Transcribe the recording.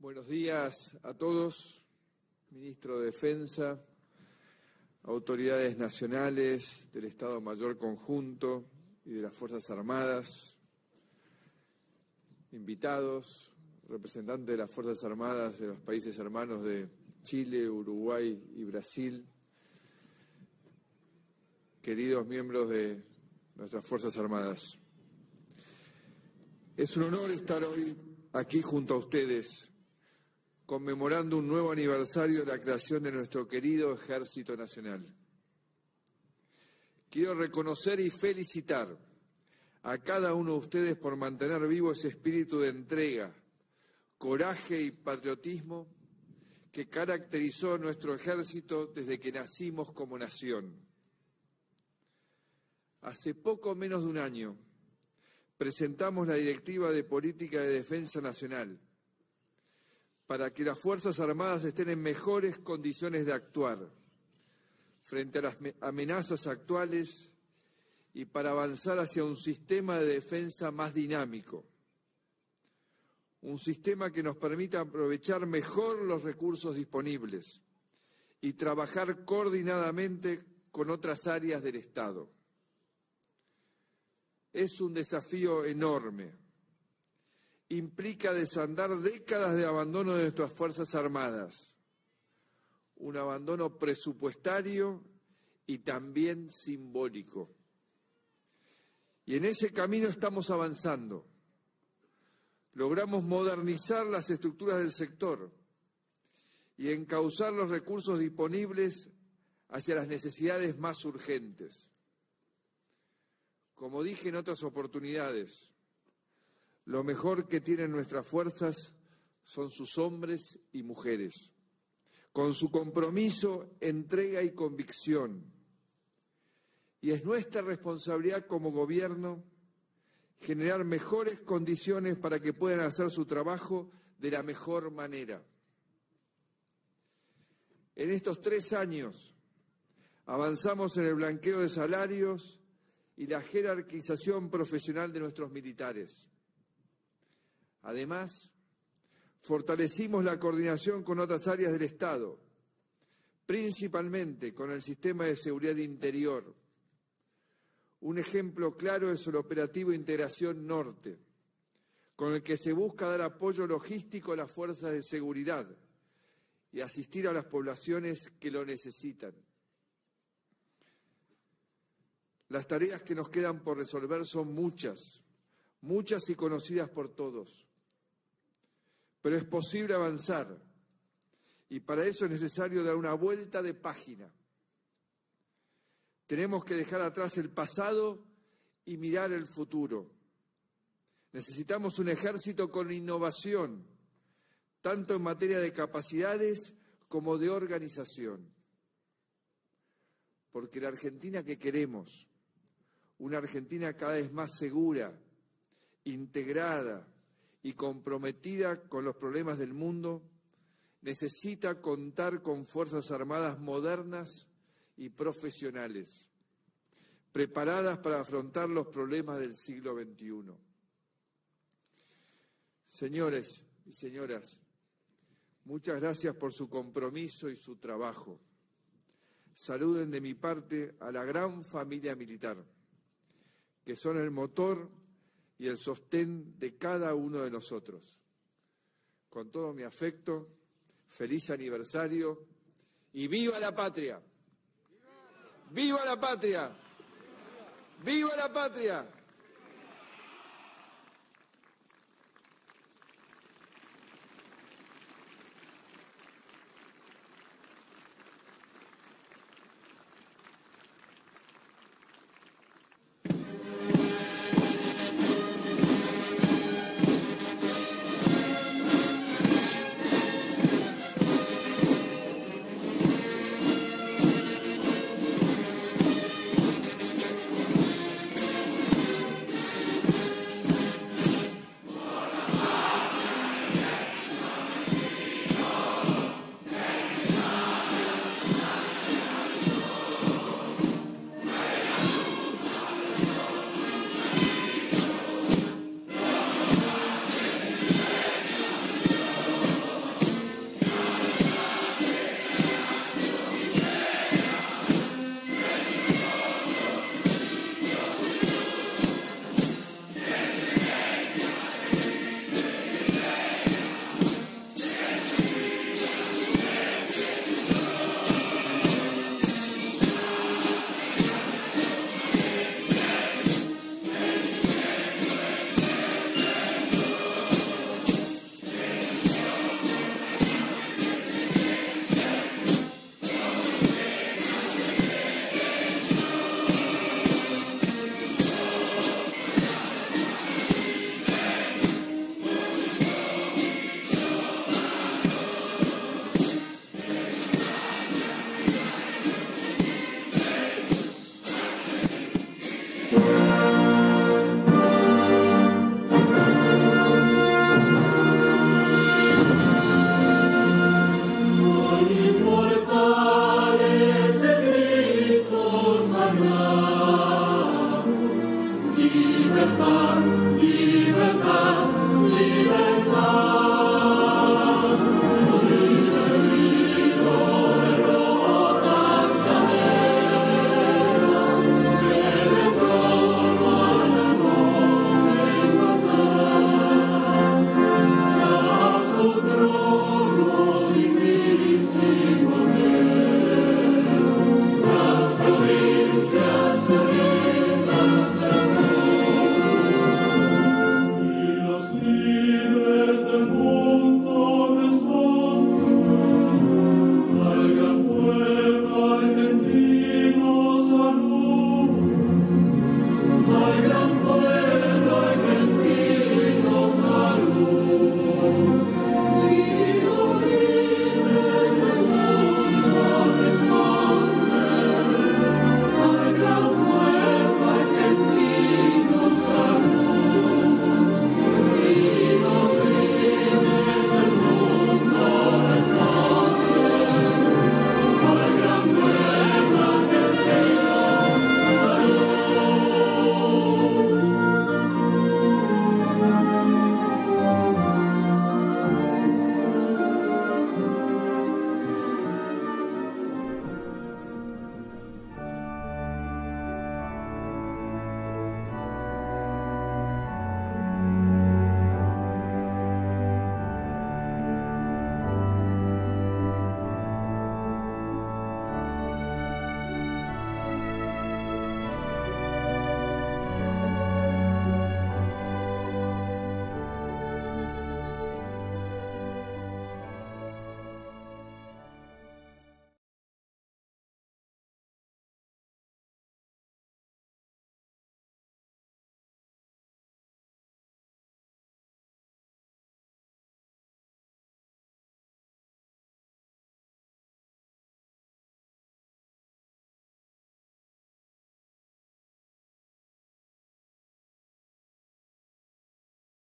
Buenos días a todos, Ministro de Defensa, autoridades nacionales del Estado Mayor Conjunto y de las Fuerzas Armadas, invitados, representantes de las Fuerzas Armadas de los países hermanos de Chile, Uruguay y Brasil, queridos miembros de nuestras Fuerzas Armadas. Es un honor estar hoy aquí junto a ustedes, conmemorando un nuevo aniversario de la creación de nuestro querido Ejército Nacional. Quiero reconocer y felicitar a cada uno de ustedes por mantener vivo ese espíritu de entrega, coraje y patriotismo que caracterizó a nuestro ejército desde que nacimos como nación. Hace poco menos de un año presentamos la Directiva de Política de Defensa Nacional para que las Fuerzas Armadas estén en mejores condiciones de actuar frente a las amenazas actuales y para avanzar hacia un sistema de defensa más dinámico. Un sistema que nos permita aprovechar mejor los recursos disponibles y trabajar coordinadamente con otras áreas del Estado. Es un desafío enorme. Implica desandar décadas de abandono de nuestras Fuerzas Armadas, un abandono presupuestario y también simbólico. Y en ese camino estamos avanzando. Logramos modernizar las estructuras del sector y encauzar los recursos disponibles hacia las necesidades más urgentes. Como dije en otras oportunidades, lo mejor que tienen nuestras fuerzas son sus hombres y mujeres, con su compromiso, entrega y convicción. Y es nuestra responsabilidad como gobierno generar mejores condiciones para que puedan hacer su trabajo de la mejor manera. En estos 3 años avanzamos en el blanqueo de salarios y la jerarquización profesional de nuestros militares. Además, fortalecimos la coordinación con otras áreas del Estado, principalmente con el sistema de seguridad interior. Un ejemplo claro es el operativo Integración Norte, con el que se busca dar apoyo logístico a las fuerzas de seguridad y asistir a las poblaciones que lo necesitan. Las tareas que nos quedan por resolver son muchas y conocidas por todos. Pero es posible avanzar y para eso es necesario dar una vuelta de página. Tenemos que dejar atrás el pasado y mirar el futuro. Necesitamos un ejército con innovación, tanto en materia de capacidades como de organización. Porque la Argentina que queremos, una Argentina cada vez más segura, integrada y comprometida con los problemas del mundo, necesita contar con Fuerzas Armadas modernas y profesionales, preparadas para afrontar los problemas del siglo XXI. Señores y señoras, muchas gracias por su compromiso y su trabajo. Saluden de mi parte a la gran familia militar, que son el motor y el sostén de cada uno de nosotros. Con todo mi afecto, feliz aniversario y ¡viva la patria! ¡Viva la patria! ¡Viva la patria! Thank you.